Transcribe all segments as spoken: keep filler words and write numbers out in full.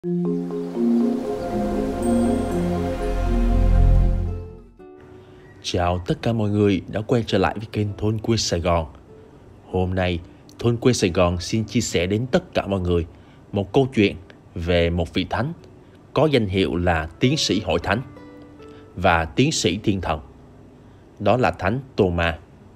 Chào tất cả mọi người đã quay trở lại với kênh Thôn Quê Sài Gòn. Hôm nay, Thôn Quê Sài Gòn xin chia sẻ đến tất cả mọi người một câu chuyện về một vị thánh có danh hiệu là tiến sĩ hội thánh và tiến sĩ thiên thần. Đó là Thánh Tô-ma.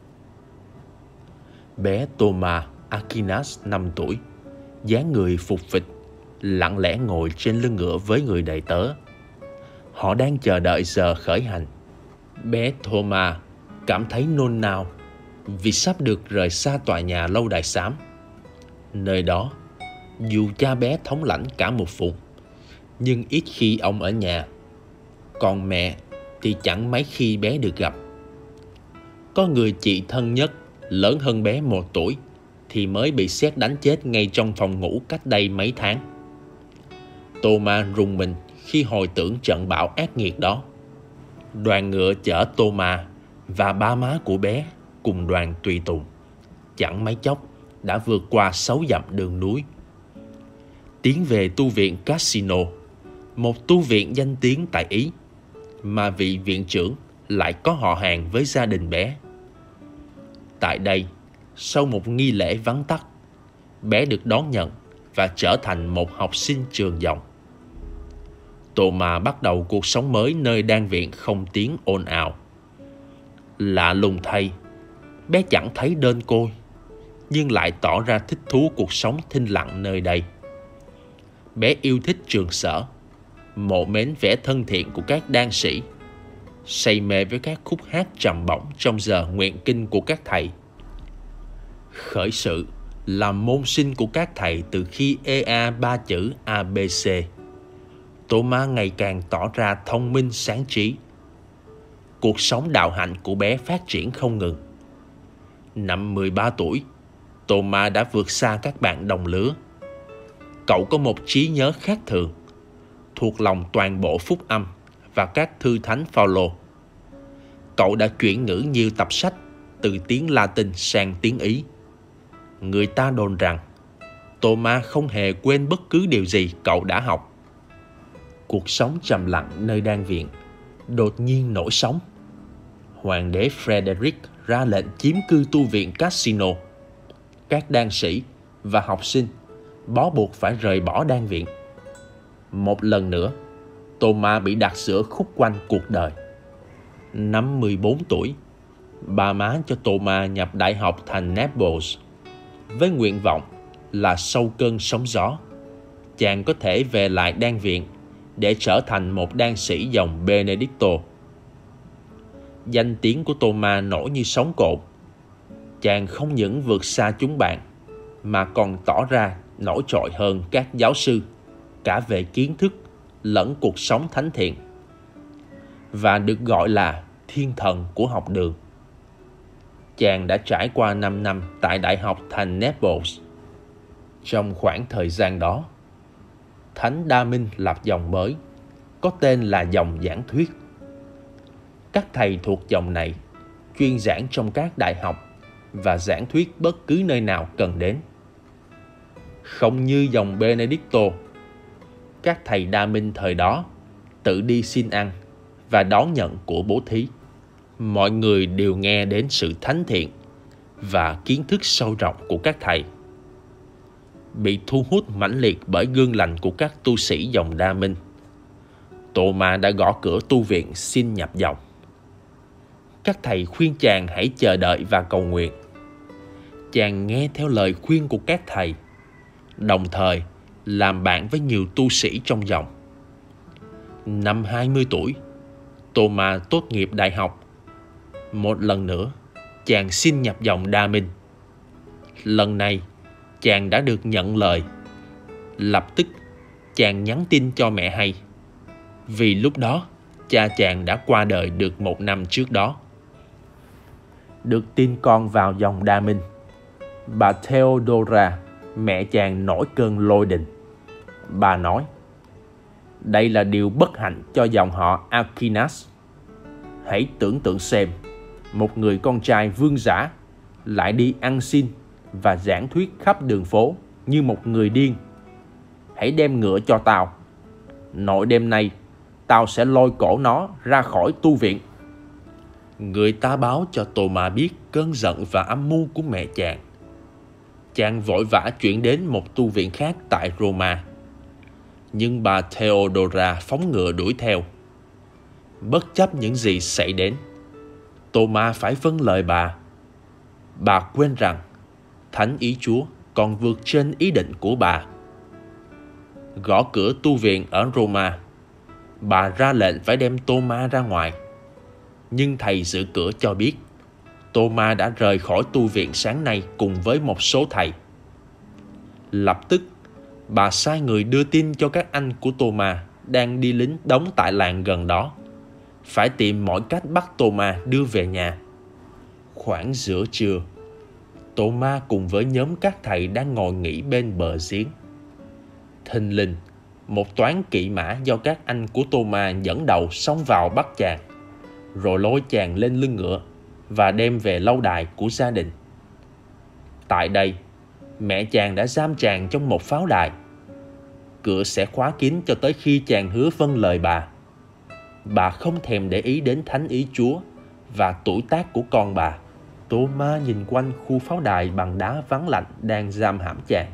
Bé Tô-ma Aquinas năm tuổi, dáng người phục phịch, lặng lẽ ngồi trên lưng ngựa với người đầy tớ. Họ đang chờ đợi giờ khởi hành. Bé Tô-ma cảm thấy nôn nao vì sắp được rời xa tòa nhà lâu đài xám. Nơi đó, dù cha bé thống lãnh cả một vùng, nhưng ít khi ông ở nhà. Còn mẹ thì chẳng mấy khi bé được gặp. Có người chị thân nhất, lớn hơn bé một tuổi, thì mới bị sét đánh chết ngay trong phòng ngủ cách đây mấy tháng. Tô-ma rùng mình khi hồi tưởng trận bão ác nghiệt đó. Đoàn ngựa chở Tô-ma và ba má của bé cùng đoàn tùy tùng chẳng mấy chốc đã vượt qua sáu dặm đường núi, tiến về tu viện Cassino, một tu viện danh tiếng tại Ý, mà vị viện trưởng lại có họ hàng với gia đình bé. Tại đây, sau một nghi lễ vắn tắt, bé được đón nhận và trở thành một học sinh trường dòng. Tô-ma bắt đầu cuộc sống mới nơi đan viện không tiếng ồn ào. Lạ lùng thay, bé chẳng thấy đơn côi, nhưng lại tỏ ra thích thú cuộc sống thinh lặng nơi đây. Bé yêu thích trường sở, mộ mến vẻ thân thiện của các đan sĩ, say mê với các khúc hát trầm bổng trong giờ nguyện kinh của các thầy. Khởi sự là môn sinh của các thầy từ khi ê a ba chữ a bê xê. Tô-ma ngày càng tỏ ra thông minh sáng trí. Cuộc sống đạo hạnh của bé phát triển không ngừng. Năm mười ba tuổi, Tô-ma đã vượt xa các bạn đồng lứa. Cậu có một trí nhớ khác thường, thuộc lòng toàn bộ phúc âm và các thư thánh Phao-lô. Cậu đã chuyển ngữ nhiều tập sách từ tiếng Latin sang tiếng Ý. Người ta đồn rằng Tô-ma không hề quên bất cứ điều gì cậu đã học. Cuộc sống trầm lặng nơi đan viện đột nhiên nổi sóng. Hoàng đế Frederick ra lệnh chiếm cư tu viện Cassino. Các đan sĩ và học sinh bó buộc phải rời bỏ đan viện. Một lần nữa, Tô-ma bị đặt giữa khúc quanh cuộc đời. Năm mười bốn tuổi, ba má cho Tô-ma nhập đại học thành Naples với nguyện vọng là sau cơn sóng gió, chàng có thể về lại đan viện để trở thành một đan sĩ dòng Benedicto. Danh tiếng của Tô-ma nổi như sóng cồn. Chàng không những vượt xa chúng bạn, mà còn tỏ ra nổi trội hơn các giáo sư, cả về kiến thức lẫn cuộc sống thánh thiện, và được gọi là thiên thần của học đường. Chàng đã trải qua năm năm tại đại học thành Naples. Trong khoảng thời gian đó, Thánh Đa Minh lập dòng mới, có tên là dòng giảng thuyết. Các thầy thuộc dòng này chuyên giảng trong các đại học và giảng thuyết bất cứ nơi nào cần đến. Không như dòng Benedicto, các thầy Đa Minh thời đó tự đi xin ăn và đón nhận của bố thí. Mọi người đều nghe đến sự thánh thiện và kiến thức sâu rộng của các thầy. Bị thu hút mãnh liệt bởi gương lành của các tu sĩ dòng Đa Minh, Tô-ma đã gõ cửa tu viện xin nhập dòng. Các thầy khuyên chàng hãy chờ đợi và cầu nguyện. Chàng nghe theo lời khuyên của các thầy, đồng thời làm bạn với nhiều tu sĩ trong dòng. Năm hai mươi tuổi, Tô-ma tốt nghiệp đại học. Một lần nữa, chàng xin nhập dòng Đa Minh. Lần này, chàng đã được nhận lời. Lập tức, chàng nhắn tin cho mẹ hay, vì lúc đó cha chàng đã qua đời được một năm trước đó. Được tin con vào dòng Đa Minh, bà Theodora, mẹ chàng nổi cơn lôi đình. Bà nói: "Đây là điều bất hạnh cho dòng họ Aquinas. Hãy tưởng tượng xem, một người con trai vương giả lại đi ăn xin và giảng thuyết khắp đường phố như một người điên. hãy đem ngựa cho tao. Nội đêm nay, tao sẽ lôi cổ nó ra khỏi tu viện. Người ta báo cho Thomas biết cơn giận và âm mưu của mẹ chàng. Chàng vội vã chuyển đến một tu viện khác tại Roma. Nhưng bà Theodora phóng ngựa đuổi theo. Bất chấp những gì xảy đến, Thomas phải vâng lời bà. Bà quên rằng thánh ý Chúa còn vượt trên ý định của bà. Gõ cửa tu viện ở Roma, bà ra lệnh phải đem Thomas ra ngoài. Nhưng thầy giữ cửa cho biết Thomas đã rời khỏi tu viện sáng nay cùng với một số thầy. Lập tức, bà sai người đưa tin cho các anh của Thomas đang đi lính đóng tại làng gần đó, phải tìm mọi cách bắt Thomas đưa về nhà. Khoảng giữa trưa, Thomas cùng với nhóm các thầy đang ngồi nghỉ bên bờ giếng. Thình lình, một toán kỵ mã do các anh của Thomas dẫn đầu xông vào bắt chàng, rồi lôi chàng lên lưng ngựa và đem về lâu đài của gia đình. Tại đây, mẹ chàng đã giam chàng trong một pháo đài. Cửa sẽ khóa kín cho tới khi chàng hứa vâng lời bà. Bà không thèm để ý đến thánh ý Chúa và tuổi tác của con bà. Thomas nhìn quanh khu pháo đài bằng đá vắng lạnh đang giam hãm chàng.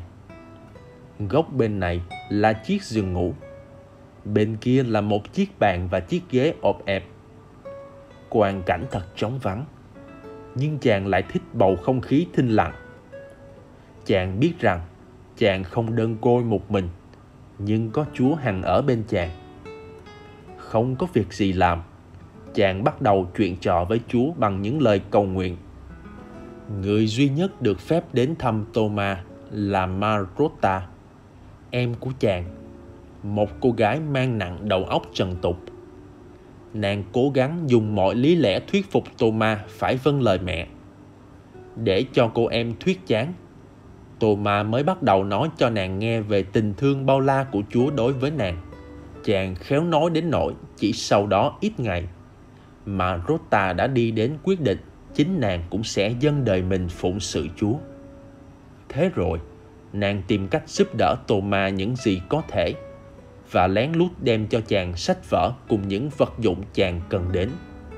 Góc bên này là chiếc giường ngủ, bên kia là một chiếc bàn và chiếc ghế ộp ẹp. Quang cảnh thật trống vắng, nhưng chàng lại thích bầu không khí thinh lặng. Chàng biết rằng chàng không đơn côi một mình, nhưng có Chúa hằng ở bên chàng. Không có việc gì làm, chàng bắt đầu chuyện trò với Chúa bằng những lời cầu nguyện. Người duy nhất được phép đến thăm Thomas là Marota, em của chàng, một cô gái mang nặng đầu óc trần tục. Nàng cố gắng dùng mọi lý lẽ thuyết phục Thomas phải vâng lời mẹ. Để cho cô em thuyết chán, Thomas mới bắt đầu nói cho nàng nghe về tình thương bao la của Chúa đối với nàng. Chàng khéo nói đến nỗi chỉ sau đó ít ngày mà Rota đã đi đến quyết định chính nàng cũng sẽ dâng đời mình phụng sự Chúa. Thế rồi, nàng tìm cách giúp đỡ Thomas những gì có thể và lén lút đem cho chàng sách vở cùng những vật dụng chàng cần đến.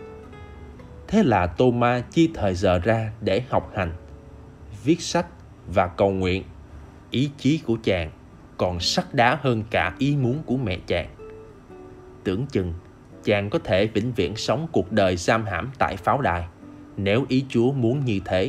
Thế là Thomas chia thời giờ ra để học hành, viết sách và cầu nguyện. Ý chí của chàng còn sắt đá hơn cả ý muốn của mẹ chàng. Tưởng chừng chàng có thể vĩnh viễn sống cuộc đời giam hãm tại pháo đài nếu ý Chúa muốn như thế.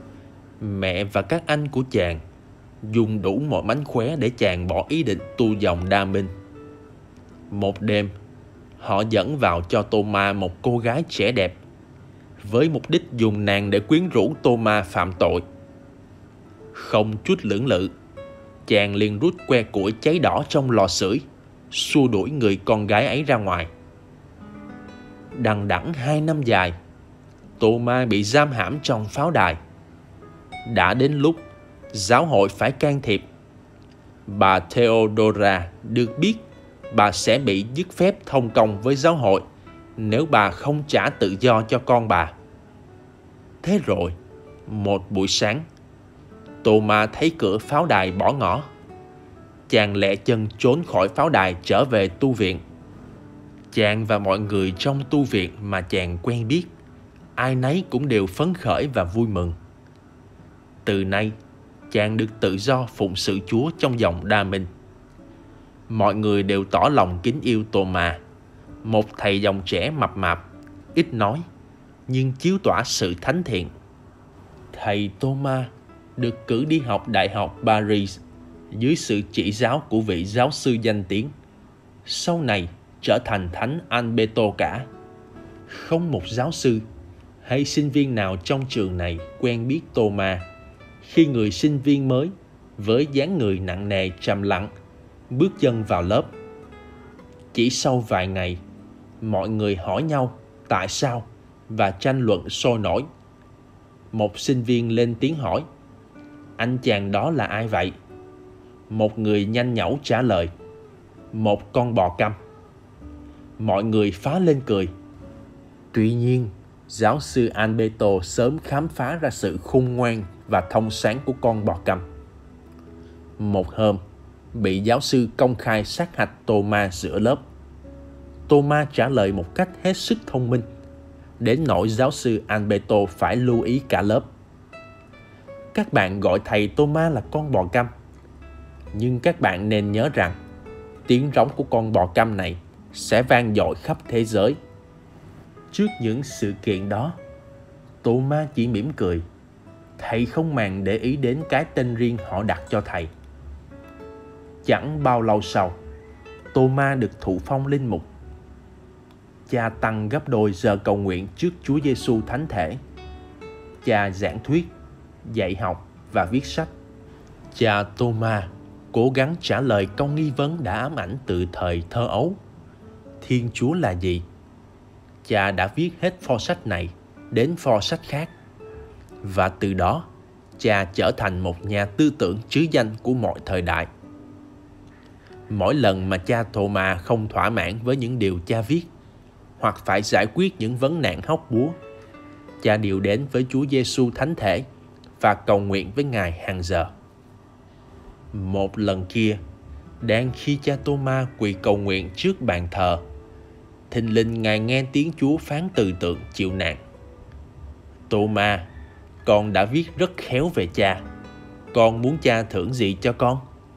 Mẹ và các anh của chàng dùng đủ mọi mánh khóe để chàng bỏ ý định tu dòng đa minh. Một đêm, họ dẫn vào cho Thomas một cô gái trẻ đẹp, với mục đích dùng nàng để quyến rũ Thomas phạm tội. Không chút lưỡng lự, chàng liền rút que củi cháy đỏ trong lò sưởi, xua đuổi người con gái ấy ra ngoài. Đằng đẵng hai năm dài, Thomas bị giam hãm trong pháo đài. Đã đến lúc giáo hội phải can thiệp. Bà Theodora được biết bà sẽ bị dứt phép thông công với giáo hội nếu bà không trả tự do cho con bà. Thế rồi, một buổi sáng, Thomas thấy cửa pháo đài bỏ ngỏ. Chàng lẹ chân trốn khỏi pháo đài trở về tu viện. Chàng và mọi người trong tu viện mà chàng quen biết, ai nấy cũng đều phấn khởi và vui mừng. Từ nay, chàng được tự do phụng sự Chúa trong dòng đa minh. Mọi người đều tỏ lòng kính yêu Thomas, một thầy dòng trẻ mập mạp, ít nói, nhưng chiếu tỏa sự thánh thiện. Thầy Thomas được cử đi học Đại học Paris dưới sự chỉ giáo của vị giáo sư danh tiếng, sau này trở thành Thánh Alberto cả. Không một giáo sư hay sinh viên nào trong trường này quen biết Thomas khi người sinh viên mới với dáng người nặng nề trầm lặng bước chân vào lớp. Chỉ sau vài ngày, mọi người hỏi nhau tại sao và tranh luận sôi nổi. Một sinh viên lên tiếng hỏi: "Anh chàng đó là ai vậy?" Một người nhanh nhảu trả lời: "Một con bò căm." Mọi người phá lên cười. Tuy nhiên, giáo sư Alberto sớm khám phá ra sự khôn ngoan và thông sáng của con bò căm. Một hôm, bị giáo sư công khai sát hạch Thomas giữa lớp. Thomas trả lời một cách hết sức thông minh, đến nỗi giáo sư Alberto phải lưu ý cả lớp. Các bạn gọi thầy Thomas là con bò căm, nhưng các bạn nên nhớ rằng tiếng rống của con bò căm này sẽ vang dội khắp thế giới. Trước những sự kiện đó, Thomas chỉ mỉm cười. Thầy không màng để ý đến cái tên riêng họ đặt cho thầy. Chẳng bao lâu sau, Thomas được thụ phong linh mục. Cha tăng gấp đôi giờ cầu nguyện trước Chúa Giêsu Thánh Thể. Cha giảng thuyết, dạy học và viết sách. Cha Thomas cố gắng trả lời câu nghi vấn đã ám ảnh từ thời thơ ấu. Thiên Chúa là gì? Cha đã viết hết pho sách này đến pho sách khác. Và từ đó, cha trở thành một nhà tư tưởng trứ danh của mọi thời đại. Mỗi lần mà cha Thomas không thỏa mãn với những điều cha viết, hoặc phải giải quyết những vấn nạn hóc búa, cha đều đến với Chúa Giêsu Thánh Thể và cầu nguyện với Ngài hàng giờ. Một lần kia, đang khi cha Thomas quỳ cầu nguyện trước bàn thờ, thình lình Ngài nghe tiếng Chúa phán từ tượng chịu nạn: Thomas, con đã viết rất khéo về cha. Con muốn cha thưởng gì cho con?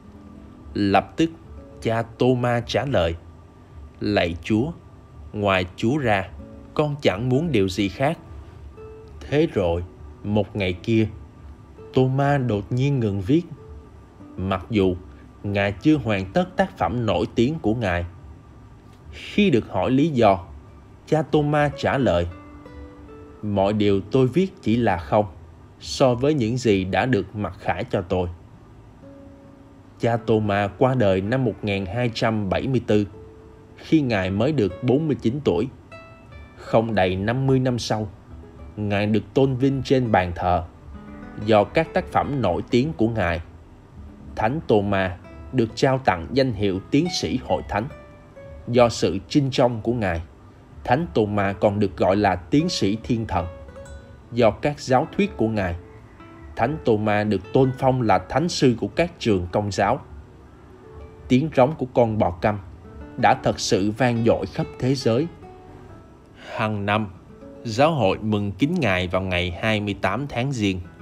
Lập tức cha Thomas trả lời: Lạy Chúa, ngoài Chúa ra, con chẳng muốn điều gì khác. Thế rồi, một ngày kia, Thomas đột nhiên ngừng viết. Mặc dù Ngài chưa hoàn tất tác phẩm nổi tiếng của Ngài. Khi được hỏi lý do, cha Thomas trả lời: Mọi điều tôi viết chỉ là không so với những gì đã được mặc khải cho tôi. Cha Thomas qua đời năm một nghìn hai trăm bảy mươi tư, khi Ngài mới được bốn mươi chín tuổi. Không đầy năm mươi năm sau, Ngài được tôn vinh trên bàn thờ. Do các tác phẩm nổi tiếng của Ngài, Thánh Thomas được trao tặng danh hiệu tiến sĩ hội thánh. Do sự trinh trọng của Ngài, Thánh Thomas còn được gọi là tiến sĩ thiên thần. Do các giáo thuyết của Ngài, Thánh Thomas được tôn phong là thánh sư của các trường công giáo. Tiếng rống của con bò căm đã thật sự vang dội khắp thế giới. Hàng năm, giáo hội mừng kính Ngài vào ngày hai mươi tám tháng Giêng.